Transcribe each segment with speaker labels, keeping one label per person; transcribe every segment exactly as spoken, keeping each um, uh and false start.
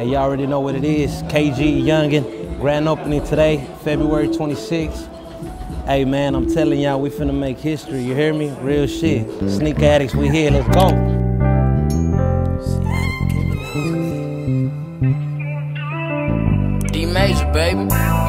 Speaker 1: Hey, y'all already know what it is. K G Youngin, grand opening today, February twenty-sixth. Hey man, I'm telling y'all, we finna make history, you hear me? Real shit. Sneak Addicts, we here, let's go.
Speaker 2: D Major, baby.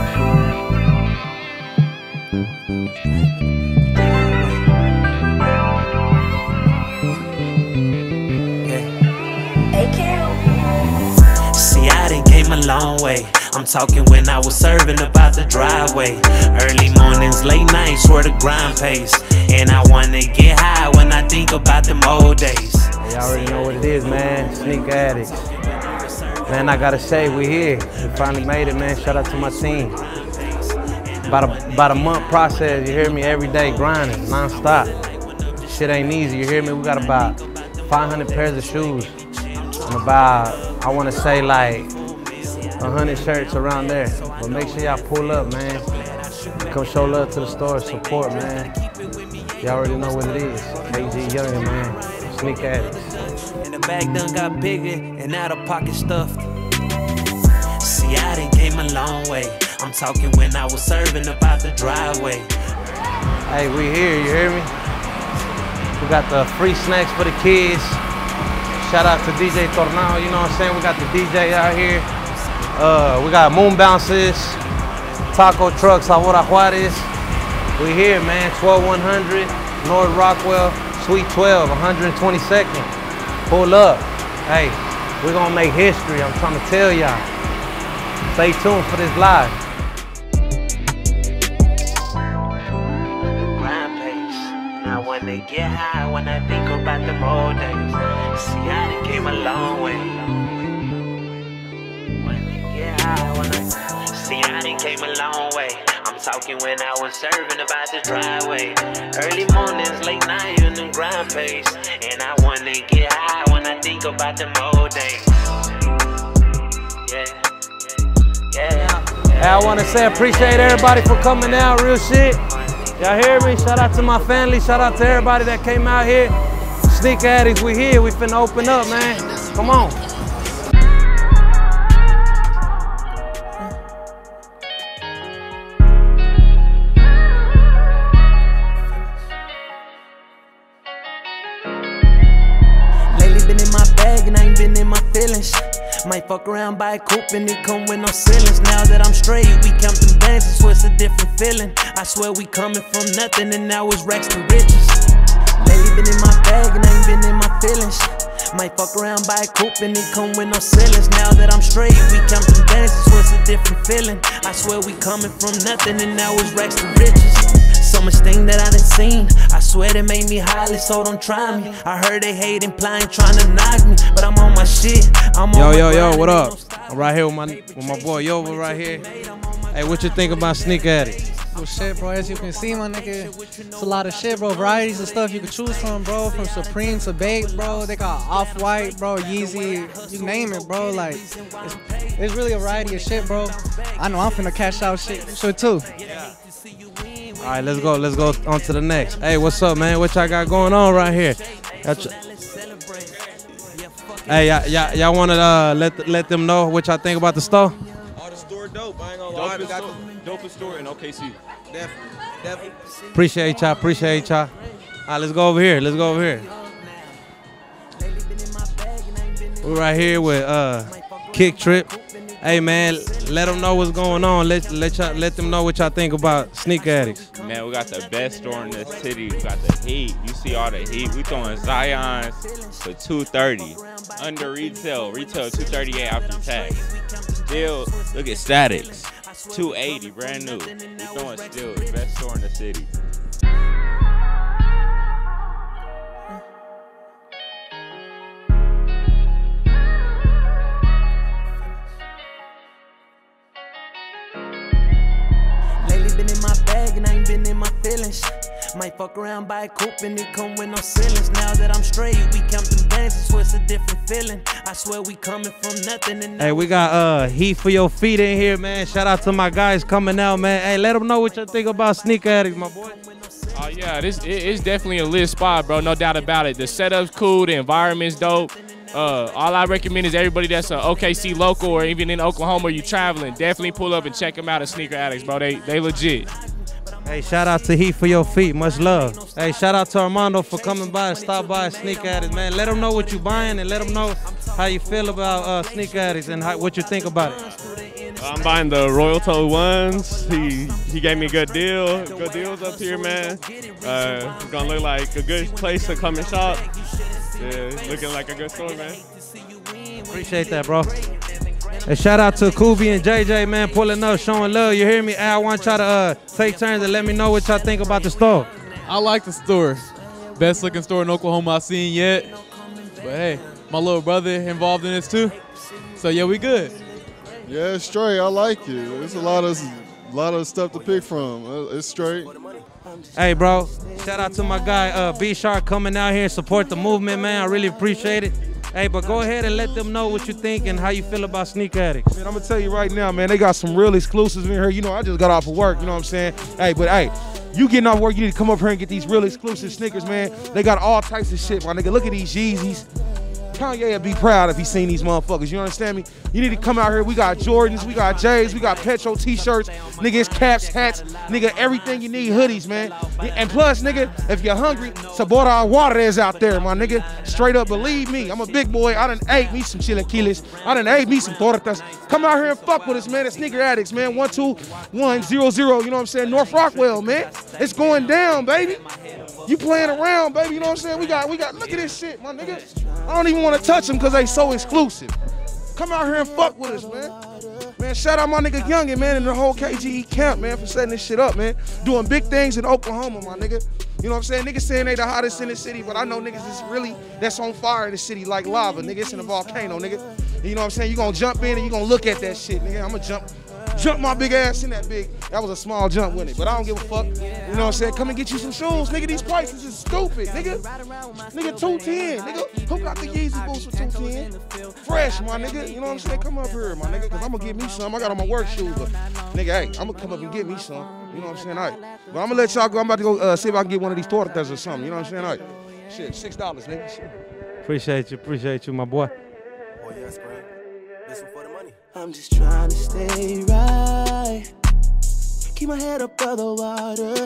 Speaker 3: See, I done came a long way. I'm talking when I was serving about the driveway. Early mornings, late nights, where the grind pays. And I wanna get high when I think about them old days.
Speaker 1: Y'all already know what it is, man. Sneak Addicts. Man, I gotta say, we here. We finally made it, man. Shout out to my team. About a, about a month process, you hear me? Every day grinding, non-stop. Shit ain't easy, you hear me? We got about five hundred pairs of shoes. And about, I wanna say like one hundred shirts around there. But make sure y'all pull up, man. Come show love to the store, support, man. Y'all already know what it is. K G Youngin, man. Sneak Addicts.
Speaker 3: And the bag done got bigger and out of pocket stuffed. See, I done came a long way. I'm talking when I was serving about the driveway.
Speaker 1: Hey, we here, you hear me? We got the free snacks for the kids. Shout out to D J Tornado, you know what I'm saying? We got the D J out here. Uh, we got moon bounces, taco trucks, Ahora Juarez. We here, man, twelve one hundred, North Rockwell, Suite twelve, one hundred twenty-second. Pull up. Hey, we're gonna make history, I'm trying to tell y'all. Stay tuned for this live.
Speaker 3: Grind pace. Now when they get high, when I think about them old days. See, I done came a long way. When they get high, when I see, I done came a long way. I'm talking when I was serving about the driveway. Early mornings, late night, in the grind pace. And I wanna get high when I think about them old days. Yeah. Yeah.
Speaker 1: Hey, I want to say appreciate everybody for coming out, real shit. Y'all hear me? Shout out to my family, shout out to everybody that came out here. Sneak Addicts, we here, we finna open up, man. Come on.
Speaker 3: Lately been in my bag and I ain't been in my feelings. Might fuck around, buy a coupe and it come with no ceilings. Now that I'm straight, we count them bands, I swear it's a different feeling. I swear we coming from nothing and now it's racks to riches. Lately been in my bag and I ain't been in my feelings. Might fuck around, buy a coupe and it come with no ceilings. Now that I'm straight, we count them bands, I swear it's a different feeling. I swear we coming from nothing and now it's racks to riches. So much thing that I done seen, I swear they made me highly, so don't try me. I heard they hate implying, trying to knock me, but I'm on my shit. I'm
Speaker 1: Yo,
Speaker 3: on
Speaker 1: yo,
Speaker 3: my
Speaker 1: yo,
Speaker 3: grind,
Speaker 1: what up?
Speaker 3: ain't no
Speaker 1: I'm right here with my with my boy Yova right here. Hey, what you think about Sneak Addicts?
Speaker 4: Well, shit, bro, as you can see, my nigga, it's a lot of shit, bro. Varieties of stuff you can choose from, bro. From Supreme to Bape, bro. They got Off-White, bro, Yeezy, you name it, bro. Like, it's, it's really a variety of shit, bro. I know I'm finna cash out shit, shit too.
Speaker 1: All right, let's go. Let's go on to the next. Hey, what's up, man? What y'all got going on right here? Hey, y'all, y'all want to uh, let let them know what y'all think about the store?
Speaker 5: Oh, the store dope. I ain't gonna lie. We got the dopest store in O K C. Definitely, definitely.
Speaker 1: Appreciate y'all. Appreciate y'all. All right, let's go over here. Let's go over here. We're right here with uh, Kick Trip. Hey man, let them know what's going on. Let let y'all let them know what y'all think about Sneak Addicts.
Speaker 6: Man, we got the best store in the city. We got the heat. You see all the heat. We throwing Zions for two thirty. Under retail, retail two thirty-eight after tax. Still, look at Statics, two eighty, brand new. We throwing still the best store in the city.
Speaker 3: Been in my bag and I ain't been in my feelings. Might fuck around, buy a coupe and it come with no ceilings. Now that I'm straight, we count them bands, I swear it's a different feeling. I swear we coming from nothing and
Speaker 1: hey, we got uh heat for your feet in here, man. Shout out to my guys coming out, man. Hey, let them know what you think about Sneak Addicts, my boy.
Speaker 7: Oh uh, yeah, this it, it's definitely a lit spot, bro. No doubt about it. The setup's cool, the environment's dope.
Speaker 2: Uh, all I recommend is everybody that's a O K C local or even in Oklahoma, you traveling, definitely pull up and check them out at Sneaker Addicts, bro. They they legit.
Speaker 1: Hey, shout out to Heat for your feet. Much love. Hey, shout out to Armando for coming by and stop by at Sneaker Addicts, man. Let them know what you buying and let them know how you feel about uh, Sneaker Addicts and how, what you think about it.
Speaker 7: I'm buying the Royal Toe ones. He he gave me a good deal. Good deals up here, man. Uh, it's gonna look like a good place to come and shop. Yeah, it's looking like a good store, man.
Speaker 1: Appreciate that, bro. And shout out to Kubi and J J, man, pulling up, showing love. You hear me? I want y'all to uh, take turns and let me know what y'all think about the store.
Speaker 8: I like the store. Best looking store in Oklahoma I've seen yet. But hey, my little brother involved in this too. So yeah, we good.
Speaker 9: Yeah, it's straight. I like it. There's a lot of a lot of stuff to pick from. It's straight.
Speaker 1: Hey, bro, shout out to my guy uh, B Shark coming out here and support the movement, man. I really appreciate it. Hey, but go ahead and let them know what you think and how you feel about Sneaker Addicts.
Speaker 10: Man, I'm gonna tell you right now, man, they got some real exclusives in here. You know, I just got off of work, you know what I'm saying? Hey, but hey, you getting off work, you need to come up here and get these real exclusive sneakers, man. They got all types of shit, my nigga. Look at these Yeezys. Kanye would be proud if he seen these motherfuckers, you understand me? You need to come out here. We got Jordans, we got J's, we got Petro t-shirts, nigga, it's caps, hats, nigga, everything you need, hoodies, man. And plus, nigga, if you're hungry, Sabora Juarez out there, my nigga. Straight up, believe me, I'm a big boy. I done ate me some chilaquiles. I done ate me some tortas. Come out here and fuck with us, man, at Sneaker Addicts, man. one two one zero zero, you know what I'm saying? North Rockwell, man. It's going down, baby. You playing around, baby, you know what I'm saying? We got, we got, look at this shit, my nigga. I don't even want to touch them because they so exclusive. Come out here and fuck with us, man. Man, shout out my nigga Youngin, man, and the whole K G E camp, man, for setting this shit up, man. Doing big things in Oklahoma, my nigga. You know what I'm saying? Niggas saying they the hottest in the city, but I know niggas is really, that's on fire in the city like lava, nigga. It's in a volcano, nigga. You know what I'm saying? You gonna jump in and you gonna look at that shit, nigga. I'm gonna jump. Jump my big ass in that big. That was a small jump with it, but I don't give a fuck. You know what I'm saying? Come and get you some shoes, nigga. These prices is stupid, nigga. Nigga, two ten, nigga. Who got the Yeezy boots for two ten? Fresh, my nigga. You know what I'm saying? Come up here, my nigga, because I'm going to get me some. I got on my work shoes, but nigga, hey, I'm going to come up and get me some. You know what I'm saying? All right. But I'm going to let y'all go. I'm about to go uh, see if I can get one of these tortas or something. You know what I'm saying? All right. Shit, six dollars, nigga. Shit.
Speaker 1: Appreciate you. Appreciate you, my boy.
Speaker 3: Oh, yeah, that's great. This one for the money. I'm just trying to stay right. Keep my head up above the water.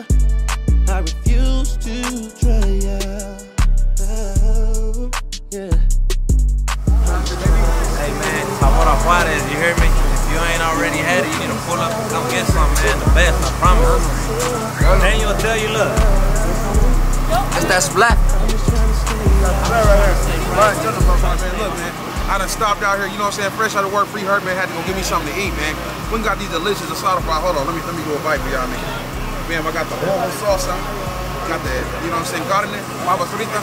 Speaker 3: I refuse to drown. Oh, yeah.
Speaker 1: Hey man, Sabora Juarez, you hear me? If you ain't already had it, you need to pull up and come get some, man. The best, I promise. Daniel will tell you, look.
Speaker 3: That's black.
Speaker 10: Right, right here. Right, man. Look, man. I done stopped out here, you know what I'm saying? Fresh out of work, free hurt, man. Had to go give me something to eat, man. We got these delicious asada fry. Hold on, let me let me do a bite for y'all, man. Man, I got the whole salsa. Got the, you know what I'm saying, carne, papas fritas.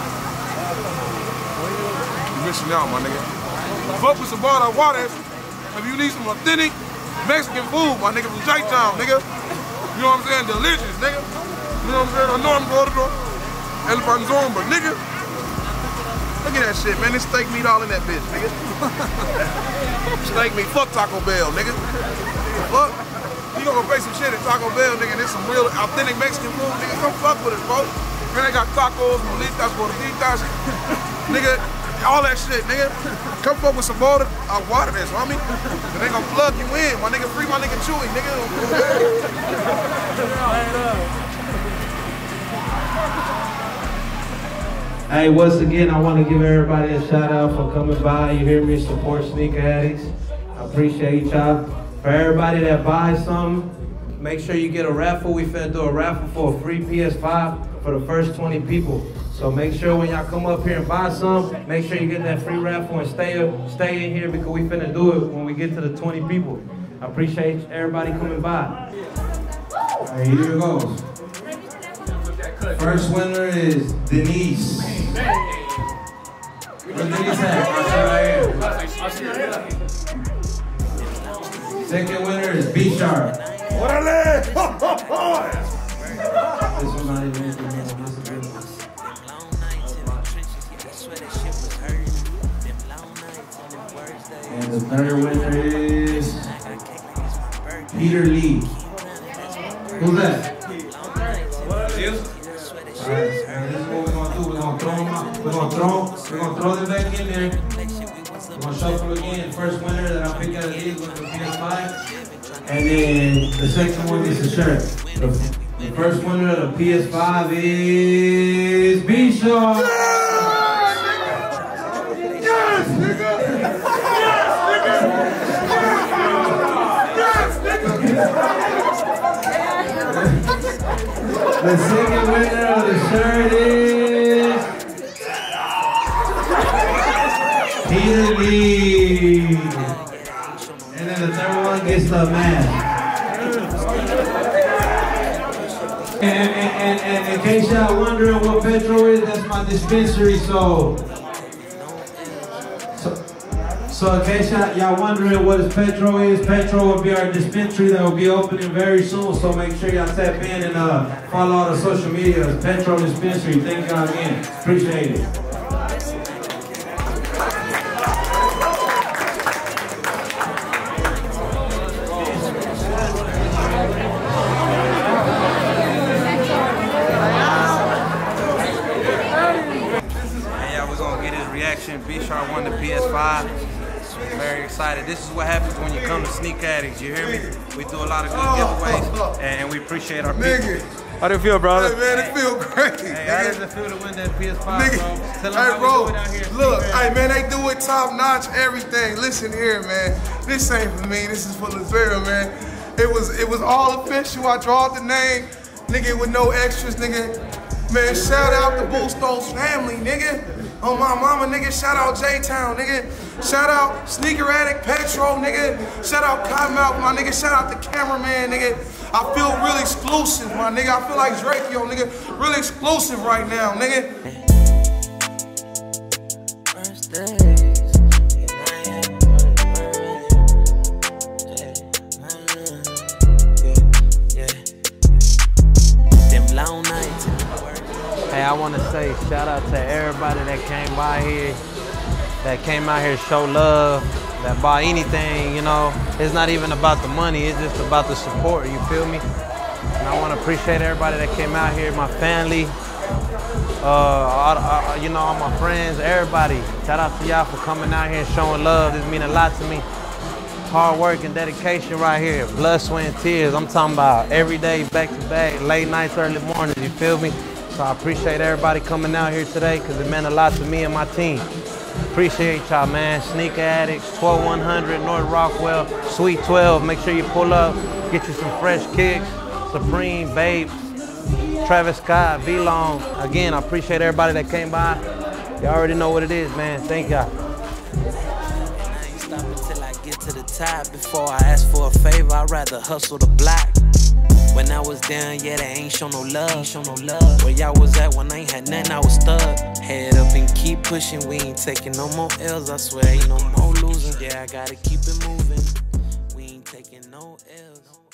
Speaker 10: You missing out, my nigga. Fuck with Sabora Juarez. If you need some authentic Mexican food, my nigga, from J-Town, nigga. You know what I'm saying? Delicious, nigga. You know what I'm saying? I know I'm going to go El Panzón, but nigga. Look at that shit, man. This steak meat all in that bitch, nigga. Steak meat. Fuck Taco Bell, nigga. Fuck. You gonna go pay some shit at Taco Bell, nigga. This some real authentic Mexican food, nigga. Come fuck with us, bro. Man, they got tacos, molitas, gorditas, nigga. All that shit, nigga. Come fuck with some water, uh, water this, homie. And they gonna plug you in, my nigga. Free my nigga Chewy, nigga.
Speaker 1: Hey, once again, I want to give everybody a shout out for coming by. You hear me? Support Sneaker Addicts. I appreciate y'all. For everybody that buys something, make sure you get a raffle. We finna do a raffle for a free P S five for the first twenty people. So make sure when y'all come up here and buy some, make sure you get that free raffle and stay stay in here because we finna do it when we get to the twenty people. I appreciate everybody coming by. All right, here it goes. First winner is Denise. Where's Denise at? Right here. Second winner is B Sharp.
Speaker 10: Orale!
Speaker 1: This one's not even in. And the third winner is Peter Lee. Who's that? Alright, and this is what we're gonna do. We're gonna throw them out. We're gonna throw them. We're gonna throw them back in there. We're gonna shuffle again. First winner that I pick out of these was the P S five. And then the second one is the shirt. The, the first winner of the P S five is B-Shaw.
Speaker 11: Yes, nigga! Yes, nigga!
Speaker 1: The second winner of the shirt is Peter Lee. And then the third one gets the mask. And, and, and, and in case y'all wondering what Petro is, that's my dispensary, so So, so in case y'all wondering what is Petro is, Petro will be our dispensary that will be opening very soon. So make sure y'all tap in and uh, follow all the social medias. Petro Dispensary. Thank y'all again. Appreciate it. B-Shaw won the P S five. Very excited. This is what happens when you come to Sneak Addicts. You hear me? We do a lot of good giveaways, and we appreciate our people.
Speaker 11: How do you feel, brother?
Speaker 12: Hey, man, it feel great.
Speaker 1: Hey, how does it feel to win that P S five, bro? Tell them
Speaker 12: hey,
Speaker 1: how
Speaker 12: bro,
Speaker 1: we do it out here.
Speaker 12: look, hey, man, they do it top notch, everything. Listen here, man. This ain't for me. This is for Lazera, man. It was, it was all official. I drawed the name, nigga, with no extras, nigga. Man, shout out to Bustos family, nigga. Oh my mama, nigga, shout out J-Town, nigga. Shout out Sneaker Addict, Petro, nigga. Shout out Cottonmouth, my nigga. Shout out the cameraman, nigga. I feel really exclusive, my nigga. I feel like Drake, yo, nigga. Really exclusive right now, nigga. First
Speaker 3: Them long nights.
Speaker 1: Hey, I want to say shout out to everybody that came by here, that came out here to show love, that bought anything, you know. It's not even about the money, it's just about the support, you feel me? And I want to appreciate everybody that came out here, my family, uh, all, all, you know, all my friends, everybody. Shout out to y'all for coming out here and showing love. This means a lot to me. Hard work and dedication right here, blood, sweat, and tears. I'm talking about every day, back to back, late nights, early mornings, you feel me? So I appreciate everybody coming out here today because it meant a lot to me and my team. Appreciate y'all, man. Sneaker Addicts, twelve one hundred North Rockwell, Suite twelve. Make sure you pull up, get you some fresh kicks, Supreme, Babes, Travis Scott, V-Long. Again, I appreciate everybody that came by. Y'all already know what it is, man. Thank y'all.
Speaker 3: I ain't stopping till I get to the top. Before I ask for a favor, I'd rather hustle the block. When I was down, yeah, they ain't show no love. Ain't show no love. Where y'all was at when I ain't had nothing, I was stuck. Head up and keep pushing. We ain't taking no more L's. I swear, ain't no more losing. Yeah, I gotta keep it moving. We ain't taking no L's.